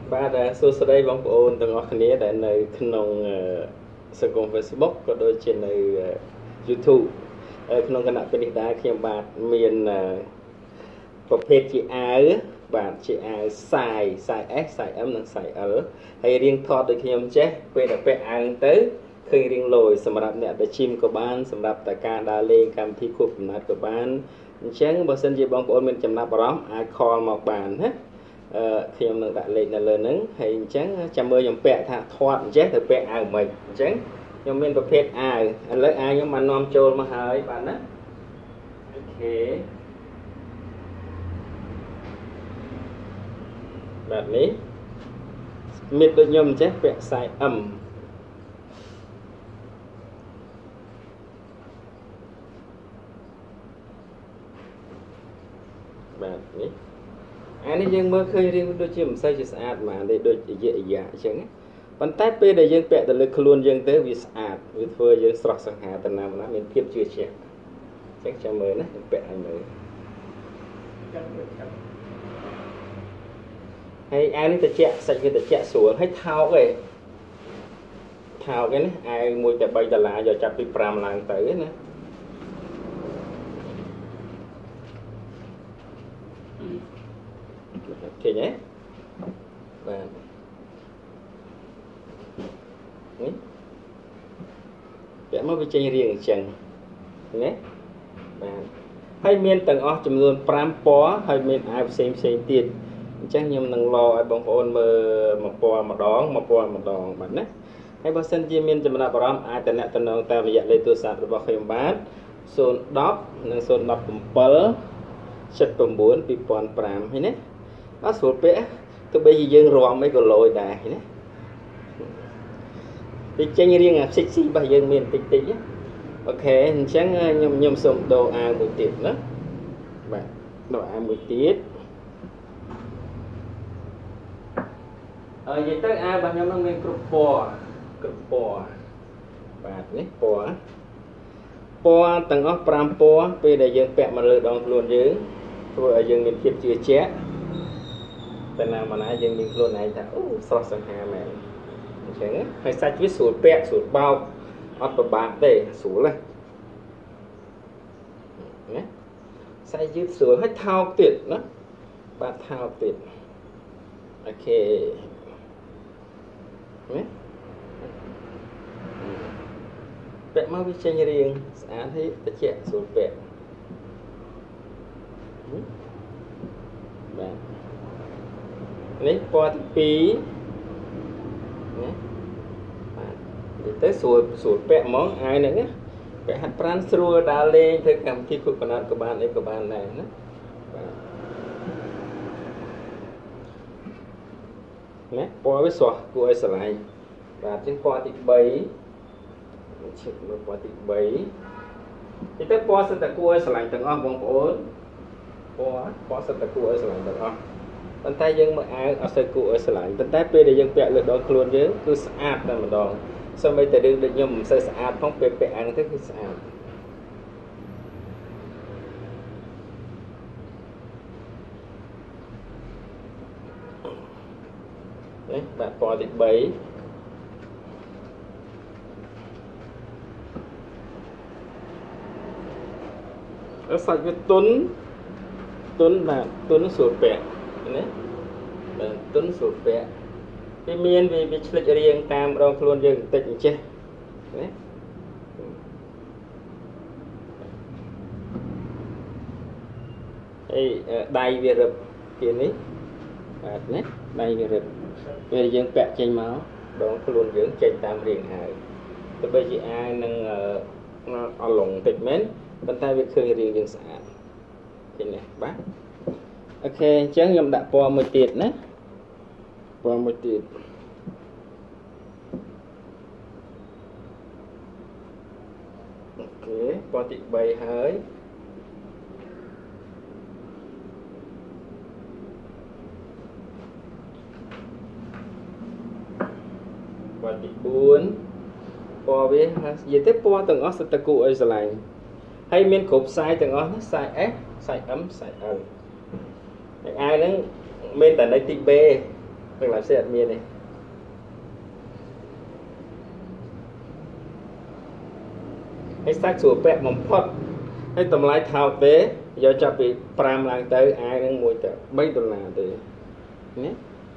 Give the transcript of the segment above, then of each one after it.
បាទសួស្តីបងប្អូនទាំងអស់គ្នាដែលនៅក្នុងសង្គម Facebook ក៏ដូចជានៅ YouTube ក្នុងគណៈពេលនេះដែរខ្ញុំបាទមានប្រភេទជាអាវបាទជាអាវសាយ S សាយ M និងសាយ L ហើយរៀងថតដូចខ្ញុំចេះពេលដែលពាក់អាវទៅឃើញរៀងលយសម្រាប់អ្នកដែលជីមក៏បានសម្រាប់តែការដើរលេងកម្មវិធីខួបកំណើតក៏បានអញ្ចឹងបើសិនជាបងប្អូនមានចំណាប់អារម្មណ៍អាច call មកបានណាខ្ញុំនឹងដាក់លេខនៅលើហ្នឹងហើយអញ្ចឹងចាំមើលខ្ញុំពាក់ថាធាត់អញ្ចេះទៅពាក់អាវមិនអញ្ចឹងខ្ញុំមានប្រភេទអាវឥឡូវអាវខ្ញុំបាននាំចូលមកហើយបាទណាអូខេបាទនេះមិត្តដូចខ្ញុំអញ្ចេះពាក់ខ្សែ M បាទនេះអានេះយើងមើលឃើញរៀងដូចជាមិនសូវជាស្អាតហ្មងទេដូចអាយ៉ាអញ្ចឹងប៉ុន្តែពេលដែលយើងពាក់ទៅលើខ្លួនយើងទៅវាស្អាតវាធ្វើយើងស្រស់សង្ហាទៅណាណាមានភាពជឿជាក់អញ្ចឹងចាំមើលណាពាក់ឲ្យមើលហើយអាវនេះត្រជាក់សាច់វាត្រជាក់ស្រួលហើយថោកឯងថោកឯណាអាវមួយតែ$3យកចាប់ពី5ឡើងទៅណាឃើញទេបាទនេះពាក់មកវាចេញរាងអញ្ចឹងឃើញទេបាទហើយមានទាំងអស់ចំនួន5ពណ៌ហើយមានអាវផ្សេងទៀតអញ្ចឹងខ្ញុំនឹងឡឲ្យបងប្អូនមើលមួយពណ៌ម្ដងបាទណាហើយបើសិនជាមានចំណាប់អារម្មណ៍អាចតំណតាមរយៈលេខទូរស័ព្ទរបស់ខ្ញុំបាទ010និង017 79 2005ហើយណាអត់ស្រួលពាក់ទោះបីជាយើងរំអីក៏លយដែរណាពីចេញរៀងអាផ្សិចស៊ីរបស់យើងមានតិចអូខេអញ្ចឹងខ្ញុំសូមដូរអាវមួយទៀតណាបាទដូរអាវមួយទៀតនិយាយទៅអាវរបស់ខ្ញុំនឹងមានគ្រប់ពណ៌បាទនេះពណ៌ទាំងអស់5ពណ៌ពេលដែលយើងពាក់មកលើដងខ្លួនយើងធ្វើឲ្យយើងមានភាពជឿជាក់តែណាយើងមានខ្លួនឯងថាអូស្រស់សង្ហាមែនអញ្ចឹងហើយសាច់វាស្រួលពាក់ស្រួលបោកអត់ពិបាកទេស្រួលណាសាច់យឺតស្រួលហើយថោកទៀតណាបាទថោកទៀតអូខេណាពាក់មកវាចេញរាងស្អាតហើយត្រជាក់ស្រួលពាក់បាទនេះពណ៌ទី2ណាបាទនិយាយទៅស្រួលពាក់ហ្មងអាយហ្នឹងណាពាក់ហាត់ប្រាណស្រួលដើរលេងធ្វើកម្មវិធីគូកណាត់ក៏បានអីក៏បានដែរណាបាទណាពណ៌វាស្រស់គួរឲ្យស្រឡាញ់បាទជាងពណ៌ទី3ឈឹកមើលពណ៌ទី3និយាយទៅពណ៌សិតតែគួរឲ្យស្រឡាញ់ទាំងអស់បងប្អូនពណ៌សិតតែគួរឲ្យស្រឡាញ់ទាំងអស់ប៉ុន្តែយើងមើលអាវអត់សូវគួរឲ្យស្រឡាញ់ប៉ុន្តែពេលដែលយើងពាក់លើដងខ្លួនយើងគឺស្អាតតែម្ដងសូម្បីតែរឿងដូចខ្ញុំមិនសូវស្អាតផងពេលពាក់អាវទៅគឺស្អាតនេះបាទពណ៌ទី3សាច់វាទុនបាទទុនស្រួលពាក់ណាបាទទុនស្រួលពាក់វាមានវាឆ្លិចរាងតាមដងខ្លួនយើងបន្តិចអញ្ចេះណាហើយដៃវារឹបជានេះបាទណាដៃវារឹបពេលយើងពាក់ចេញមកដងខ្លួនយើងចេញតាមរាងអាវទោះបីជាអាវនឹងអឡុងតិចមែនប៉ុន្តែវាឃើញរាងយើងស្អាតឃើញទេបាទអូខេអញ្ចឹងខ្ញុំដាក់ពណ៌មួយទៀតណាពណ៌មួយទៀតអូខេពណ៌ទី3ហើយពណ៌ទី4ពណ៌វានិយាយទៅពណ៌ទាំងអស់សិតតែគួរឲ្យស្រឡាញ់ហើយមានគ្រប់ខ្សែទាំងអស់ណាខ្សែ S ខ្សែ M ខ្សែ L អាវហ្នឹងមានតែនៅទី B Đừng làm xe miên này hay xác sủa bẹ mỏng phật hay tầm lái thao tế do cho bị pram lang tới ai đang mua chợ mấy đô la từ nhé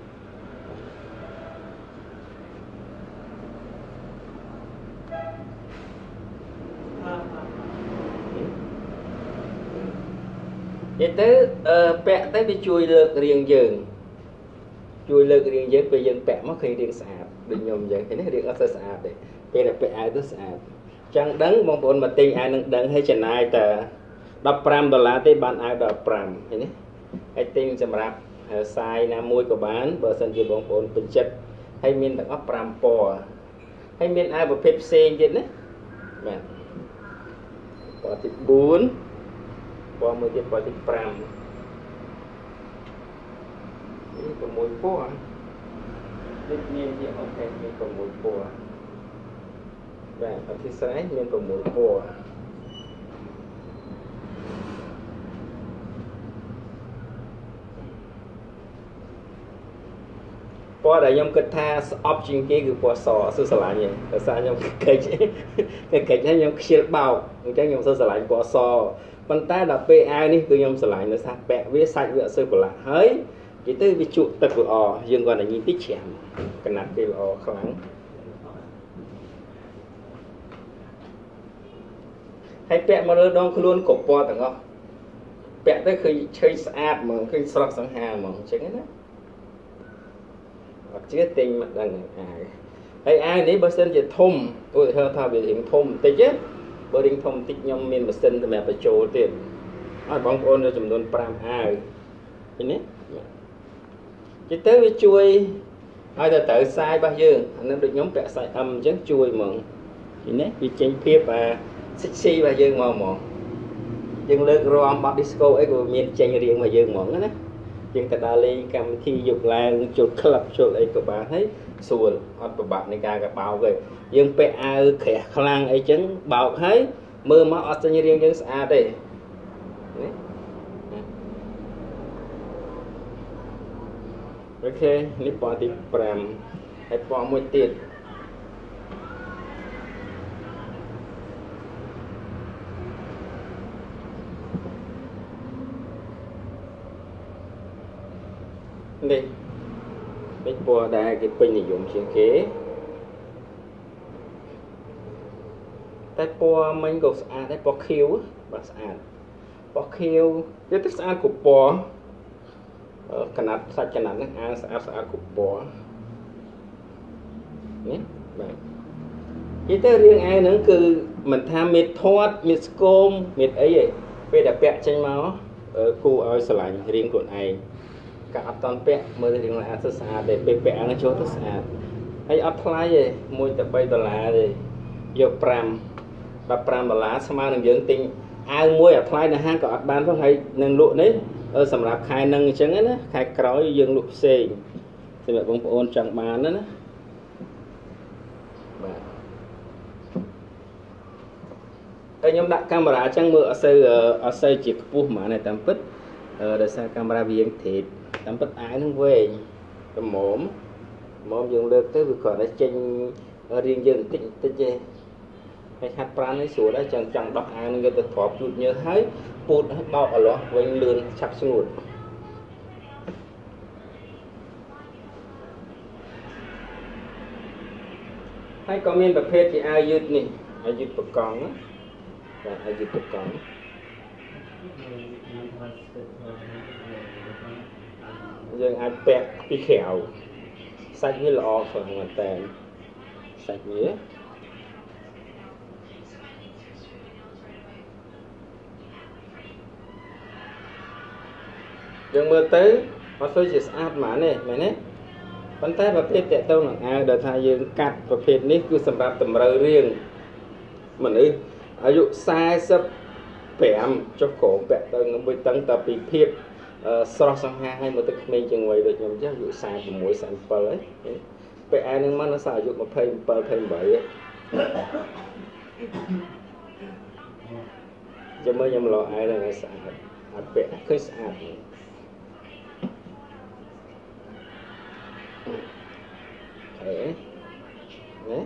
vậy tới bẹ tới bị chui lược riêng dường chui lược riêng dường bây giờ bẹ mất khi riêng sạch đừng nhôm vậy thì nó riêng ở sạch đấy bây giờ bẹ ai tới sạch chẳng đấng mong muốn mà tình ai nâng đấng hay chẳng ai ta đọc pram đô la tới bạn ai đọc pram thế hay tình chậm rạp sai nam môi của bán bờ sân chỉ bóng bốn bình chất hay miền tặng ấp pram po hay miền ai vào phép sen chứ đấy mẹ có thịt bún po mới tiếp có thịt pram ini có mùi po thịt miền thì ok miền có mùi po và ở phía trái miền có mùi po po đại nhom kết tha option kiaคือ po sò sư sả nhỉ tại sao nhom cái nhom chia bao cái nhom sư sả po sò bàn tay là PAនេះគឺខ្ញុំស្រឡាញ់នៅសាបែកវាសាច់វាអត់សូវប្រឡាក់ហើយនិយាយទៅវាជក់ទឹកល្អយើងគាត់តែញីតិចច្រាំកណាត់គេល្អខ្លាំងហើយពាក់មកលើដងខ្លួនកពណ៌ទាំងអស់ពាក់ទៅឃើញឆើយស្អាតហ្មងឃើញស្រស់សង្ហាហ្មងអញ្ចឹងណាអត់ជឿទិញមកដឹងហើយអាយនេះបើសិនជាធំឧទាហរណ៍ថាវារៀងធំបន្តិចបើរៀងធំបន្តិចខ្ញុំមានម៉ាស៊ីនសម្រាប់បញ្ចូលទៀតឲ្យបងប្អូននៅចំនួន5អាវឃើញទេជិះទៅវាជួយឲ្យទៅត្រូវខ្សែរបស់យើងអានឹងដូចខ្ញុំពាក់ខ្សែអឹមអញ្ចឹងជួយហ្មងឃើញទេវាចេញភាពsexy របស់យើងមកយើងលើករំបត់ disco អីក៏មានចេញរៀងរបស់យើងហ្មងណាយើងទៅដើរលេងកម្មវិធីយប់ឡើងចូល club ចូលអីក៏បានហើយស្រួលអត់ពិបាកនៃការកបោកទេយើងពាក់អាវក្រាស់ខ្លាំងអីចឹងបោកហើយមើលមកអត់ចេញរៀងយើងស្អាតទេអូខេនេះពណ៌ទី5ហើយពណ៌មួយទៀតនេះពណ៌ដែលគេពេញនិយមជាងគេតែពណ៌មិញក៏ស្អាតដែរពណ៌ខៀវបាទស្អាតពណ៌ខៀវវាទៅស្អាតគ្រប់ពណ៌កណាត់សាច់កណាត់ហ្នឹងអាស្អាតគ្រប់ពណ៌នេះបាទនិយាយទៅរឿងឯហ្នឹងគឺមិនថាមេធាត់មេស្គមមេអីទេពេលដែលពាក់ចេញមកគូឲ្យស្រឡាញ់រៀងខ្លួនឯងកាអត់តន់ពាក់មើលរៀងស្អាតទេពេលពាក់អានចូលទៅស្អាតហើយអត់ថ្លៃទេមួយតែ$3ទេយក$15ស្មើនឹងយើងទិញអាវមួយអាថ្លៃនៅហាងក៏អត់បានផងហើយនឹងលក់នេះសម្រាប់ខែនឹងអញ្ចឹងណាខែក្រោយយើងលក់ផ្សេងសម្រាប់បងប្អូនចង់បានណាបាទហើយខ្ញុំដាក់កាមេរ៉ាអញ្ចឹងមើលអត់សូវជាខ្ពស់ហ្មងតែតាមពិតដោយសារកាមេរ៉ាវាងធេតតាមពិតអាយនឹងវែងល្មមយើងលើកទៅវាគាត់តែចេញរៀងយើងបន្តិចទេហើយហាត់ប្រាណនេះស្រួលដែរចង់ដោះអាយនឹងយកទៅទ្របជូតញើសហើយពូតឲ្យបោកអលាស់វិញលឿនឆាប់ស្ងួតហើយក៏មានប្រភេទជាអាវយឺតនេះអាវយឺតបកង់ណាបាទអាវយឺតបកង់យើងអាចពាក់ពីក្រៅសាច់វាល្អខ្លាំងមែនតើសាច់វាយើងមើលទៅអត់សូវជាស្អាតហ្មងទេមែនទេប៉ុន្តែប្រភេទតេតងនឹងអាវដែលថាយើងកាត់ប្រភេទនេះគឺសម្រាប់តម្រូវរាងមនុស្សអាយុ45ចុះក្រោមពាក់ទៅមួយតឹងតពីភាពស្រស់សង្ហាឲ្យមកទឹកក្មេងជាងវ័យដូចខ្ញុំចឹងអាយុ46 47ហើយពេលឯនឹងមកនៅសាអាយុ27 28ចាំមើលខ្ញុំឡោឯនឹងឲ្យស្អាតអត់ពាក់ឃើញស្អាត thế đấy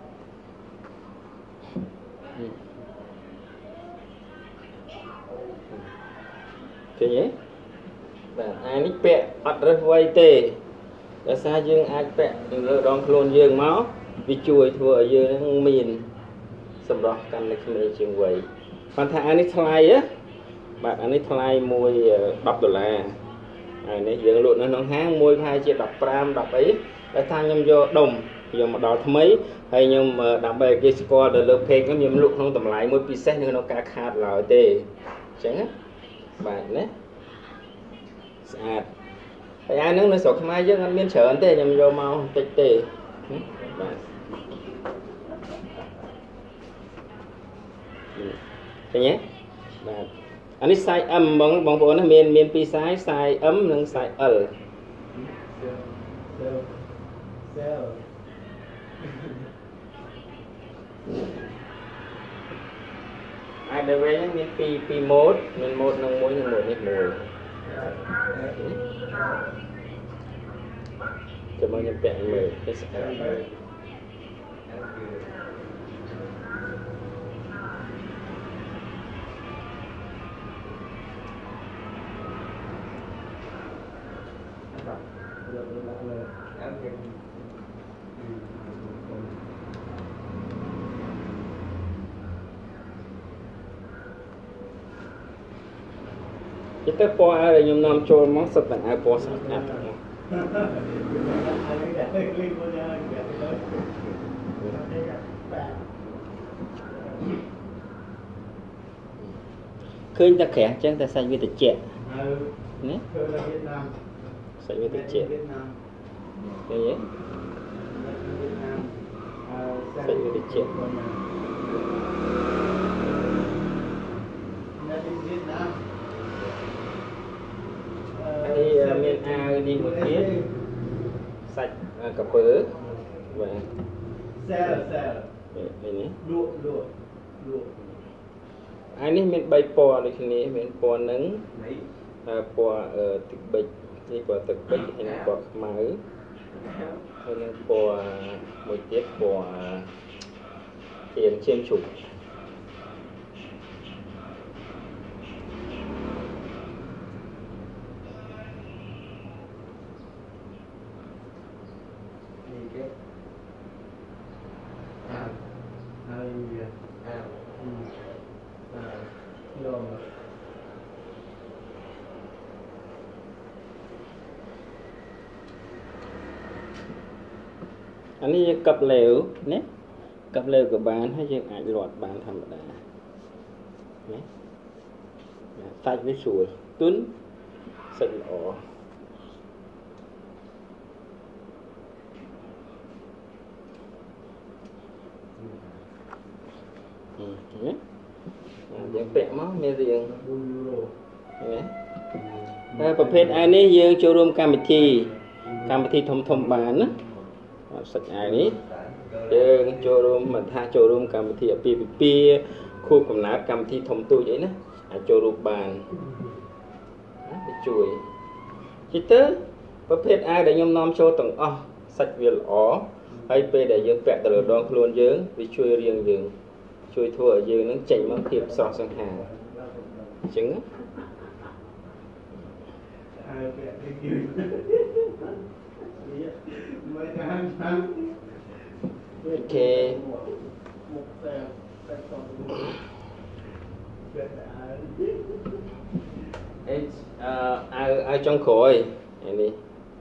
thế nhé bạn ai nít bẹ ọt rất vay tê đã xa dương ai bẹ rồi đón luôn dương máu vì chui thua dương miền sầm đỏ căn lịch mê trường quầy hoàn thà anh thay á bạn anh thay môi $10 này này dương luôn nó háng môi 2 triệu đọc pram đọc ấy đã thay nhâm vô đồng giờ mà đỏ thấm ấy hay nhưng mà đọc bài cái score được lớp phê có nhâm lúc không tầm lại môi pizza nhưng nó cá khát là tê chẳng bạn đấy sạch tại ai nữa nó sọc mai chứ anh miên sợ tê nhâm vô mau tê tê thế nhé anh ấy sai âm bóng bóng nó miền miền pi sai ấm nâng sai ai đây về miền pi một miền một nâng môi nâng một hết mùi cho mọi người bẹn mười cái kita po ada yang nam chol mong sat tang ai po sat na khơi ta khẽ chẳng ta sai với ta trẻ nè sai với ta trẻ cái gì sai với ta trẻ đi miền A đi một tiết sạch cà phê và xe đây nhé luộc ai ní miền bay bò đây này miền bò nứng bò thực bịch đi bò thực bịch hay là bò mỡ hay là bò một tiết bò tiền trên chục anh ấy cặp lều nè cặp lều của bạn hay dương ai lọt bạn thầm đà nè tay với sùi tuấn sạch lọ nhé dương bẹ máu mê riêng nèประเภทอันนี้យើងចូលរួមកម្មវិធីធំបានណាសាច់អាយនេះយើងចូលរួមមិនថាចូលរួមកម្មវិធីអាពាហ៍ពិពាហ៍ខួបកំណើតកម្មវិធីធំទូចអីណាអាចចូលរួមបានណាជួយជិះទៅប្រភេទអាយដែលខ្ញុំនាំចូលទាំងអស់សាច់វាល្អហើយពេលដែលយើងពាក់ទៅលើដងខ្លួនយើងវាជួយរៀងយើងជួយធ្វើឲ្យយើងនឹងចេញមកភាពស្រស់សង្ហាអញ្ចឹងok ai trong khối này đi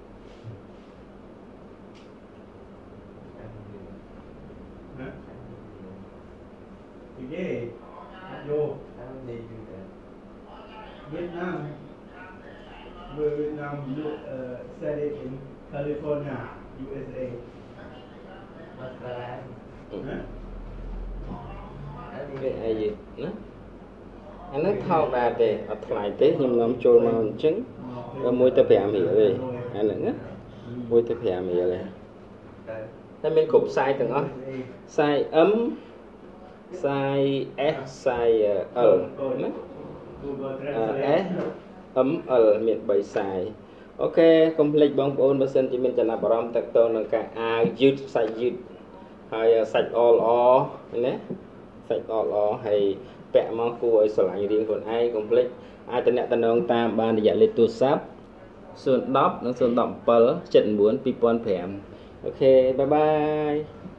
Vietnam said it in California, USA. Cái ai gì nữa anh nói thao đà để ở lại tế nhưng nó trôi màu trứng rồi môi ta bẻ mì về anh nữa môi ta bẻ mì về ta bên cục sai từng đó sai ấm sai s sai s ấm miền bầy xài អូខេកុំភ្លេចបងប្អូនបើសិនជាមានចំណាប់អារម្មណ៍តាក់ទងនឹងការអាវយឺតសាច់យឺតហើយសាច់ល្អណាសាច់ល្អហើយពាក់មកគួរឲ្យស្រឡាញ់រៀងខ្លួនឯងកុំភ្លេចអាចតំណតំណងតាមបានរយៈលេខទូរស័ព្ទ010 និង 017 79 2005 អូខេបាយបាយ